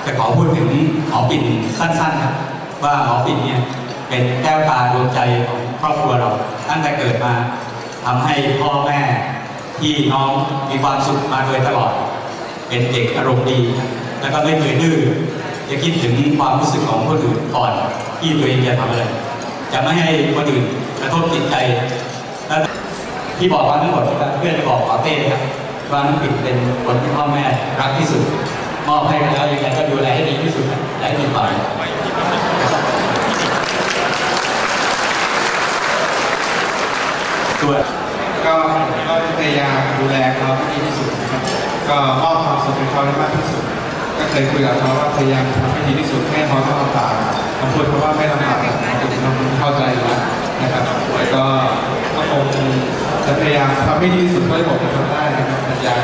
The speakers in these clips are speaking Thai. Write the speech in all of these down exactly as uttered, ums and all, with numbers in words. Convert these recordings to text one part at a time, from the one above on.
จะขอพูดถึงหมอปิ่นสั้นๆครับว่าหมอปิ่นเนี่ยเป็นแก้วตาดวงใจของครอบครัวเราตั้งแต่เกิดมาทำให้พ่อแม่พี่น้องมีความสุขมาโดยตลอดเป็นเด็กอารมณ์ดีแล้วก็ไม่เคยดื้อจะคิดถึงความรู้สึกของคนอื่นก่อนที่ตัวเองจะทำอะไรจะไม่ให้คนอื่นกระทบจิตใจและที่บอกมาทั้งหมดเพื่อจะบอกขอเต้ครับว่าน้องปิ่นเป็นคนที่พ่อแม่รักที่สุดมอบให้แล้วยังไงก็ดูแลให้ดีที่สุดและให้ดีกว่าตัวก็ก็พยายามดูแลเขาให้ดีที่สุดนะครับก็มอบความสุขให้เขาได้มากที่สุดก็เคยคุยกับเขาว่าพยายามทำให้ดีที่สุดให้เขาไม่ลำบากคำพูดเพราะว่าไม่ลำบากเขาจะต้องเข้าใจแล้วนะครับแล้วก็ก็คงจะพยายามทำให้ดีที่สุดเท่าที่ผมจะทำได้นะครับสัญญา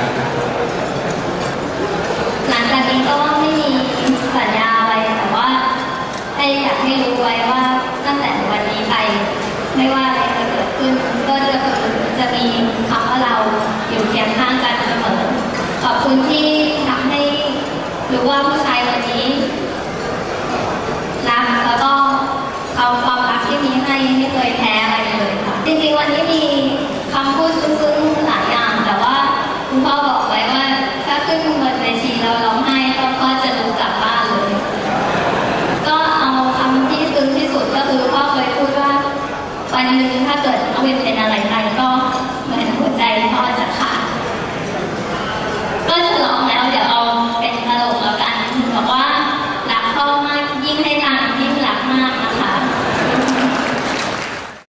หลังจากนี้ก็ไม่มีสัญญาอะไรแต่ว่าให้อยากให้รู้ไว้ว่าตั้งแต่วันนี้ไปไม่ว่าอะไรจะเกิดขึ้นก็จะจะมีคำว่าเราอยู่เคียงข้างกันเสมอขอบคุณที่ทำให้รู้ว่าผู้ชายคนนี้รักแล้วก็เขาความรักที่มีให้ไม่เคยแพ้อะไรเลยค่ะจริงๆวันนี้มีคำพูดซึ้งๆหลายอย่างแต่ว่าคุณพ่อบอกไว้ว่าถ้าขึ้นบนเวทีเราร้องไห้ก็พ่อจะลุกกลับบ้านเลยก็เอาคำที่ซึ้งที่สุดก็คือพ่อเคยพูดว่าวันหนึ่ง